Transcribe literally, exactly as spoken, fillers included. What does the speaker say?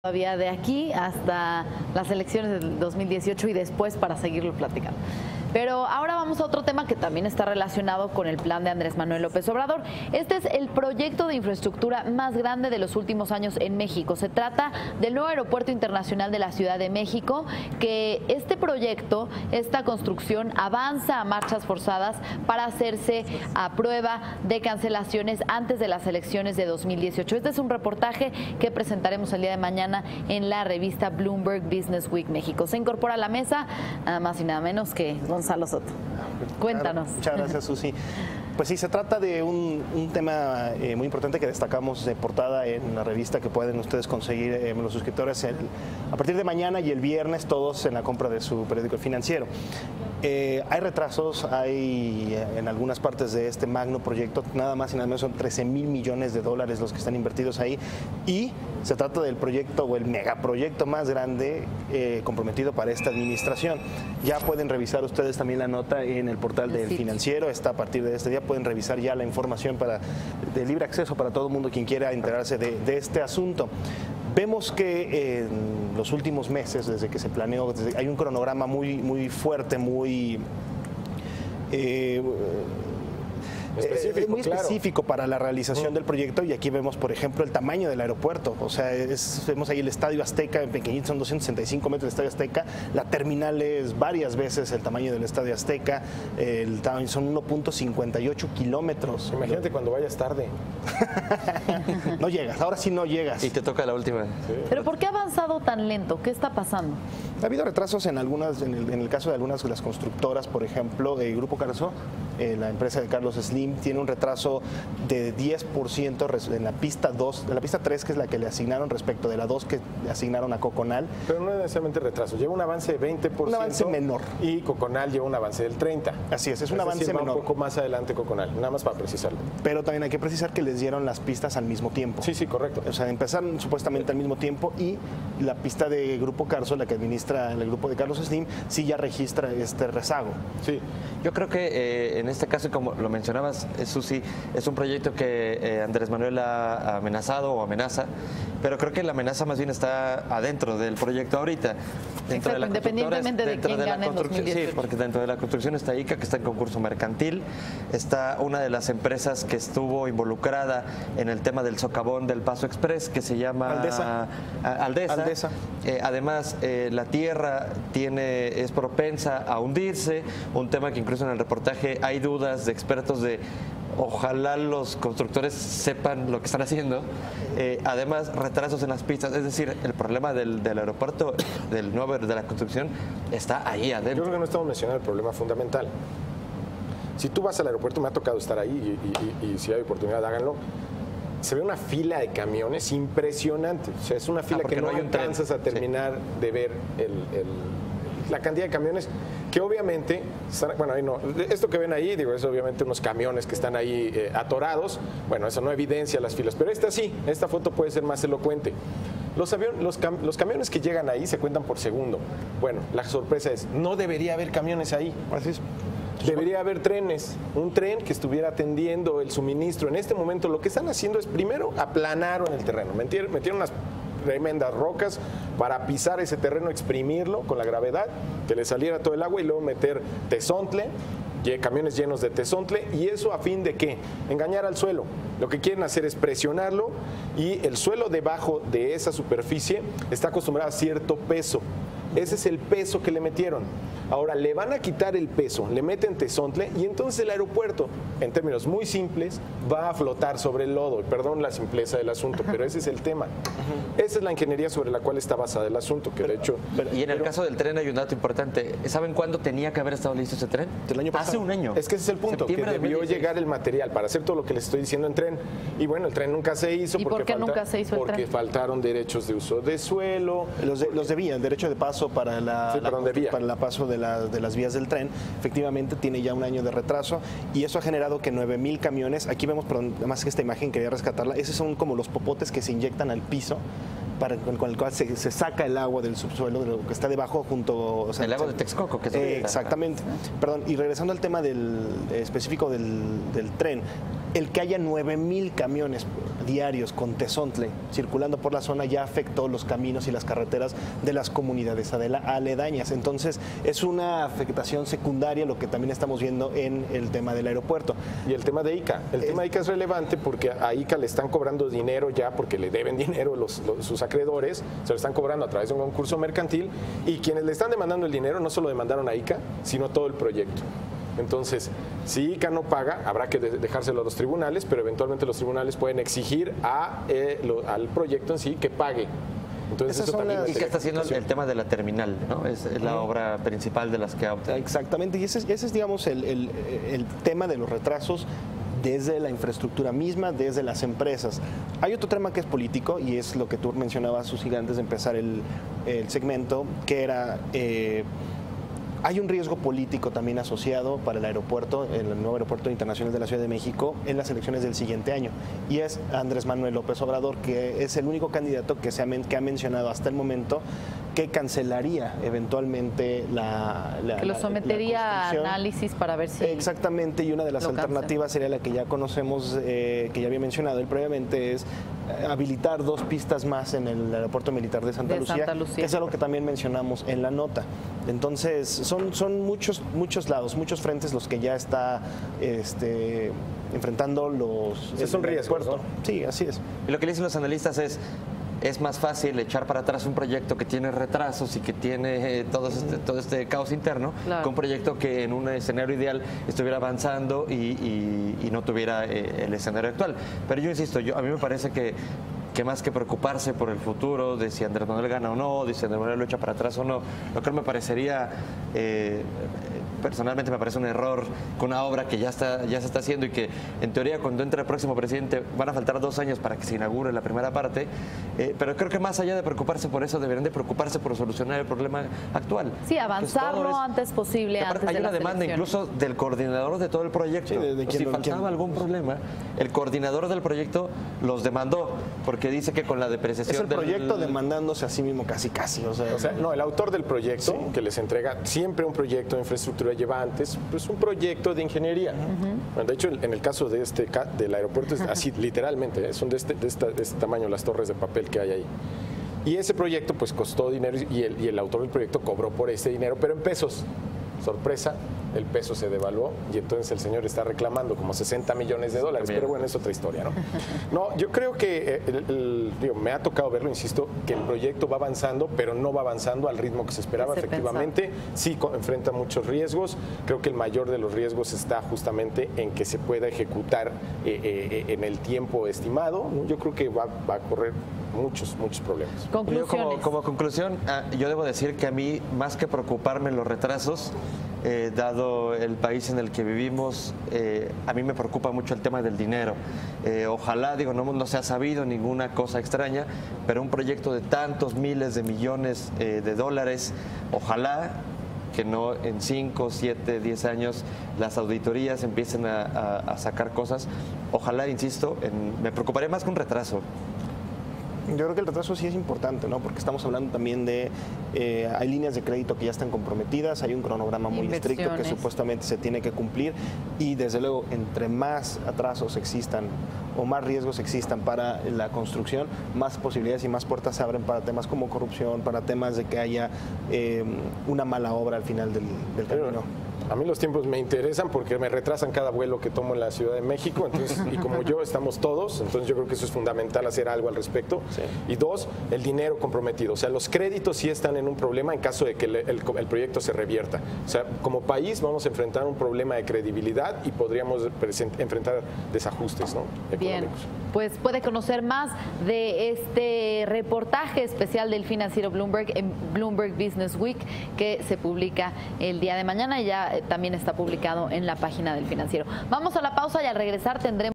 Todavía de aquí hasta las elecciones del dos mil dieciocho y después para seguirlo platicando. Pero ahora vamos a otro tema que también está relacionado con el plan de Andrés Manuel López Obrador. Este es el proyecto de infraestructura más grande de los últimos años en México. Se trata del nuevo aeropuerto internacional de la Ciudad de México, que este proyecto, esta construcción avanza a marchas forzadas para hacerse a prueba de cancelaciones antes de las elecciones de dos mil dieciocho. Este es un reportaje que presentaremos el día de mañana en la revista Bloomberg Business Week México. Se incorpora a la mesa nada más y nada menos que Gonzalo Soto. Cuéntanos. Muchas gracias, Susi. Pues sí, se trata de un, un tema eh, muy importante que destacamos de portada en la revista, que pueden ustedes conseguir eh, los suscriptores el, a partir de mañana y el viernes, todos en la compra de su periódico financiero. Eh, hay retrasos, hay en algunas partes de este magno proyecto, nada más y nada menos son trece mil millones de dólares los que están invertidos ahí, y se trata del proyecto o el megaproyecto más grande eh, comprometido para esta administración. Ya pueden revisar ustedes también la nota en el portal del Financiero, está a partir de este día, pueden revisar ya la información para, de libre acceso para todo el mundo quien quiera enterarse de, de este asunto. Vemos que en los últimos meses, desde que se planeó, desde, hay un cronograma muy, muy fuerte, muy... Eh, específico, muy específico, claro, para la realización mm. del proyecto, y aquí vemos, por ejemplo, el tamaño del aeropuerto. O sea, es, vemos ahí el Estadio Azteca, en pequeñito, son doscientos sesenta y cinco metros del Estadio Azteca. La terminal es varias veces el tamaño del Estadio Azteca. El tamaño son uno punto cincuenta y ocho kilómetros. Imagínate cuando vayas tarde. No llegas, ahora sí no llegas. Y te toca la última. Sí. ¿Pero por qué ha avanzado tan lento? ¿Qué está pasando? Ha habido retrasos en algunas, en el, en el caso de algunas de las constructoras, por ejemplo, el Grupo Carso, eh, la empresa de Carlos Slim, tiene un retraso de diez por ciento en la pista dos, de la pista tres, que es la que le asignaron respecto de la dos que le asignaron a Coconal. Pero no es necesariamente retraso, lleva un avance de veinte por ciento. Un avance menor. Y Coconal lleva un avance del treinta por ciento. Así es, es un es avance decir, menor. Un poco más adelante Coconal, nada más para precisarlo. Pero también hay que precisar que les dieron las pistas al mismo tiempo. Sí, sí, correcto. O sea, empezaron supuestamente al mismo tiempo, y la pista de Grupo Carso, la que administra el grupo de Carlos Slim, sí ya registra este rezago. Sí. Yo creo que eh, en este caso, como lo mencionabas, Susi, es un proyecto que eh, Andrés Manuel ha amenazado o amenaza, pero creo que la amenaza más bien está adentro del proyecto ahorita. Dentro Exacto, de la independientemente de quién de gane en dos mil dieciocho. Sí, porque dentro de la construcción está I C A, que está en concurso mercantil, está una de las empresas que estuvo involucrada en el tema del socavón del Paso Express, que se llama Aldesa. Aldesa. Aldesa. Eh, además, eh, la tierra tiene, es propensa a hundirse, un tema que incluso en el reportaje hay dudas de expertos de ojalá los constructores sepan lo que están haciendo. Eh, además, retrasos en las pistas, es decir, el problema del, del aeropuerto, del nuevo de la construcción, está ahí adentro. Yo creo que no estamos mencionando el problema fundamental. Si tú vas al aeropuerto, me ha tocado estar ahí, y, y, y, y si hay oportunidad, háganlo. Se ve una fila de camiones impresionante. O sea, es una fila ah, que no, no alcanzas a terminar sí. de ver el, el, la cantidad de camiones que obviamente, están, bueno, ahí no, esto que ven ahí, digo, es obviamente unos camiones que están ahí eh, atorados. Bueno, eso no evidencia las filas, pero esta sí, esta foto puede ser más elocuente. Los, avión, los, cam, los camiones que llegan ahí se cuentan por segundo. Bueno, la sorpresa es, no debería haber camiones ahí. Así es. Debería haber trenes, un tren que estuviera atendiendo el suministro. En este momento lo que están haciendo es, primero, aplanaron el terreno, metieron, metieron unas tremendas rocas para pisar ese terreno, exprimirlo con la gravedad, que le saliera todo el agua, y luego meter tezontle, camiones llenos de tezontle, y eso a fin de ¿qué? Engañar al suelo. Lo que quieren hacer es presionarlo, y el suelo debajo de esa superficie está acostumbrado a cierto peso. Ese es el peso que le metieron. Ahora le van a quitar el peso, le meten tezontle, y entonces el aeropuerto, en términos muy simples, va a flotar sobre el lodo. Perdón la simpleza del asunto, pero ese es el tema. Esa es la ingeniería sobre la cual está basada el asunto, que de hecho... Pero, y en el pero, caso del tren hay un dato importante. ¿Saben cuándo tenía que haber estado listo ese tren? El año pasado. Hace un año. Es que ese es el punto, que debió llegar el material para hacer todo lo que les estoy diciendo en tren. Y bueno, el tren nunca se hizo. ¿Y porque por qué falta, nunca se hizo el porque tren? Porque faltaron derechos de uso de suelo. Los, de, los debían, derecho de paso para la, sí, la, perdón, debía. para el paso de, la, de las vías del tren. Efectivamente tiene ya un año de retraso, y eso ha generado que nueve mil camiones, aquí vemos, perdón, además que esta imagen quería rescatarla, esos son como los popotes que se inyectan al piso para, con, con el cual se, se saca el agua del subsuelo, de lo que está debajo junto... O sea, el lago de Texcoco, que es eh, Exactamente. Perdón, y regresando al tema del específico del, del tren, el que haya nueve mil camiones diarios con tezontle circulando por la zona ya afectó los caminos y las carreteras de las comunidades aledañas. Entonces, es una afectación secundaria lo que también estamos viendo en el tema del aeropuerto. Y el tema de ICA. El es, tema de ICA es relevante porque a ICA le están cobrando dinero ya, porque le deben dinero los, los, sus acreedores, se lo están cobrando a través de un concurso mercantil, y quienes le están demandando el dinero no solo demandaron a ICA, sino todo el proyecto. Entonces, si ICA no paga, habrá que dejárselo a los tribunales, pero eventualmente los tribunales pueden exigir a, eh, lo, al proyecto en sí que pague. Entonces, eso también ¿Y qué está haciendo el tema de la terminal? ¿no? Es, es la obra principal de las que ha optado. Exactamente, y ese, ese es, digamos, el, el, el tema de los retrasos desde la infraestructura misma, desde las empresas. Hay otro tema que es político, y es lo que tú mencionabas, Susi, antes de empezar el, el segmento, que era... Eh, Hay un riesgo político también asociado para el aeropuerto, el nuevo aeropuerto internacional de la Ciudad de México, en las elecciones del siguiente año. Y es Andrés Manuel López Obrador, que es el único candidato que, se ha, que ha mencionado hasta el momento que cancelaría eventualmente la... la que lo sometería a análisis para ver si... Exactamente, y una de las alternativas sería la que ya conocemos, eh, que ya había mencionado él previamente, es habilitar dos pistas más en el aeropuerto militar de Santa, de Lucía, Santa Lucía, que es algo que también mencionamos en la nota. Entonces, son, son muchos, muchos lados, muchos frentes los que ya está este, enfrentando los... Sí, son riesgos, ¿no? Sí, así es. Y lo que dicen los analistas es... Es más fácil echar para atrás un proyecto que tiene retrasos y que tiene eh, todo, este, todo este caos interno, claro, que un proyecto que en un escenario ideal estuviera avanzando y, y, y no tuviera eh, el escenario actual. Pero yo insisto, yo, a mí me parece que, que más que preocuparse por el futuro, de si Andrés Manuel gana o no, de si Andrés Manuel lo echa para atrás o no, lo que me parecería... Eh, personalmente me parece un error con una obra que ya está ya se está haciendo y que en teoría cuando entre el próximo presidente van a faltar dos años para que se inaugure la primera parte, eh, pero creo que más allá de preocuparse por eso deberían de preocuparse por solucionar el problema actual. Sí, avanzar lo antes posible. Antes hay de una demanda incluso del coordinador de todo el proyecto. Sí, de, de si faltaba quien... algún problema, el coordinador del proyecto los demandó porque dice que con la depreciación es el proyecto del... demandándose a sí mismo casi casi. O sea, o sea no, el autor del proyecto, sí, que les entrega siempre un proyecto de infraestructura lleva antes, pues un proyecto de ingeniería. Uh-huh. Bueno, de hecho, en el caso de este del aeropuerto es así, literalmente, ¿eh? son de este, de, esta, de este tamaño las torres de papel que hay ahí. Y ese proyecto pues costó dinero y el, y el autor del proyecto cobró por ese dinero, pero en pesos. Sorpresa, el peso se devaluó y entonces el señor está reclamando como sesenta millones de dólares, pero bueno, es otra historia, ¿no? No, yo creo que el, el, digo, me ha tocado verlo, insisto, que el proyecto va avanzando, pero no va avanzando al ritmo que se esperaba, se efectivamente, pensaba. Sí enfrenta muchos riesgos, creo que el mayor de los riesgos está justamente en que se pueda ejecutar eh, eh, en el tiempo estimado, ¿no? Yo creo que va, va a correr muchos, muchos problemas. Yo como, como conclusión, yo debo decir que a mí, más que preocuparme los retrasos, Eh, dado el país en el que vivimos, eh, a mí me preocupa mucho el tema del dinero. Eh, ojalá, digo, no, no se ha sabido ninguna cosa extraña, pero un proyecto de tantos miles de millones eh, de dólares, ojalá que no en cinco, siete, diez años las auditorías empiecen a, a, a sacar cosas. Ojalá, insisto, en, me preocuparía más que un retraso. Yo creo que el retraso sí es importante, ¿no? Porque estamos hablando también de, eh, hay líneas de crédito que ya están comprometidas, hay un cronograma muy estricto que supuestamente se tiene que cumplir y desde luego entre más atrasos existan o más riesgos existan para la construcción, más posibilidades y más puertas se abren para temas como corrupción, para temas de que haya eh, una mala obra al final del, del camino. A mí los tiempos me interesan porque me retrasan cada vuelo que tomo en la Ciudad de México, entonces, y como yo estamos todos, entonces yo creo que eso es fundamental hacer algo al respecto. Sí. Y dos, el dinero comprometido, o sea, los créditos sí están en un problema en caso de que el, el, el proyecto se revierta. O sea, como país vamos a enfrentar un problema de credibilidad y podríamos enfrentar desajustes, ¿no? Económicos. Bien, pues puede conocer más de este reportaje especial del financiero Bloomberg en Bloomberg Business Week que se publica el día de mañana y ya también está publicado en la página del financiero. Vamos a la pausa y al regresar tendremos